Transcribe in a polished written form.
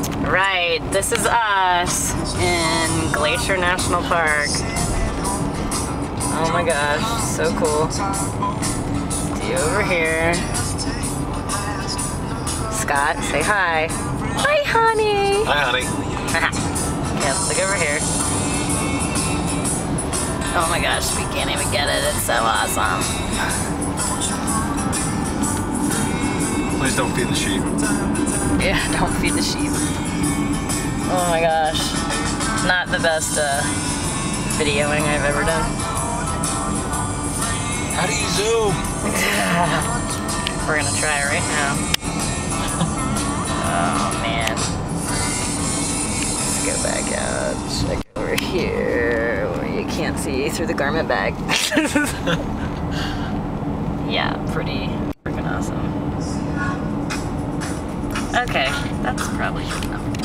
Right, this is us in Glacier National Park. Oh my gosh, so cool. See over here. Scott, say hi. Hi, honey. Hi, honey. Yeah, let's look over here. Oh my gosh, we can't even get it. It's so awesome. Please don't feed the sheep. Yeah, don't feed the sheep. Oh my gosh. Not the best videoing I've ever done. How do you zoom? We're gonna try it right now. Oh man. Let's go back out. Check over here where you can't see through the garment bag. Yeah, pretty freaking awesome. Okay, that's probably good enough.